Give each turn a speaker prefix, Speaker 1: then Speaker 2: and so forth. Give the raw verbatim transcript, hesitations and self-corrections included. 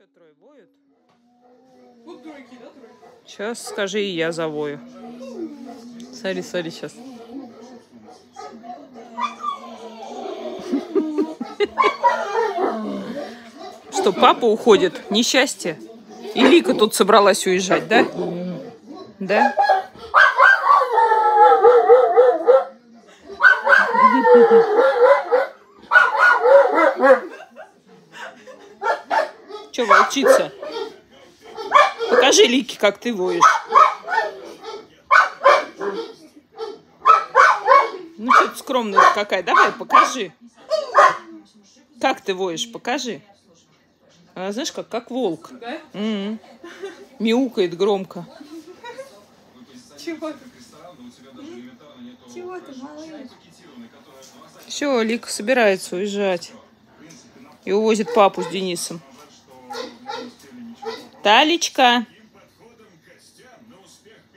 Speaker 1: Что, трое воют?
Speaker 2: Ну, тройки, да, тройки?
Speaker 1: Сейчас скажи, и я завою. Смотри, смотри, сейчас. Что, папа уходит? Несчастье? И Лика тут собралась уезжать, да? Да? Че волчица? Покажи Лике, как ты воешь. Ну, что ты скромная какая. Давай, покажи. Как ты воешь, покажи. Она, знаешь, как, как волк.
Speaker 2: Да?
Speaker 1: М-м. Мяукает громко.
Speaker 2: Чего ты? Чего ты, малыш?
Speaker 1: Все, Лика собирается уезжать. И увозит папу с Денисом. Талечка.